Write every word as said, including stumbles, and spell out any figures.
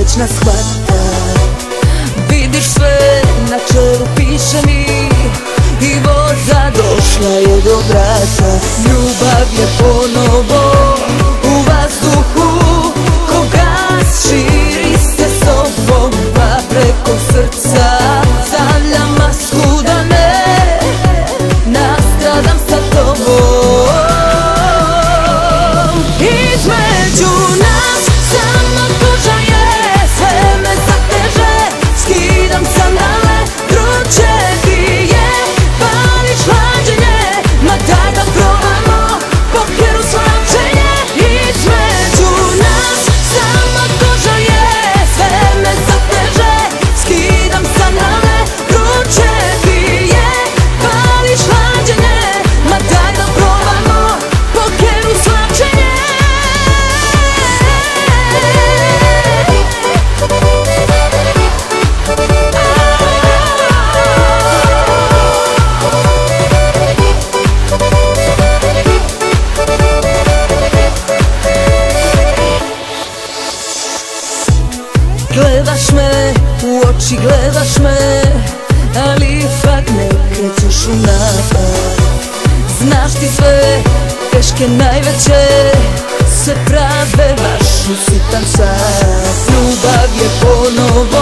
već nas hvata. Vidiš sve na čelu piše mi i voza došla je do vrata. Ljubav je ponovo u vazduhu, ko gas širi se sobom, pa preko srca stavlja masku da ne nastradam sa tobom. Između nas samo tuža je, sve me zateže, skidam sandale, vruće ti je, pališ hlađenje, ma daj da probamo pokeru slačenje. Između nas samo tuža je, sve me zateže, skidam sandale, vruće ti je, pališ hlađenje, ma daj da probamo pokeru slačenje. Gledaš me, u oči gledaš me, ali ipak ne krećeš u napad. Znaš ti sve, greške najveće se prave baš u sitan sat. Ljubav je ponovo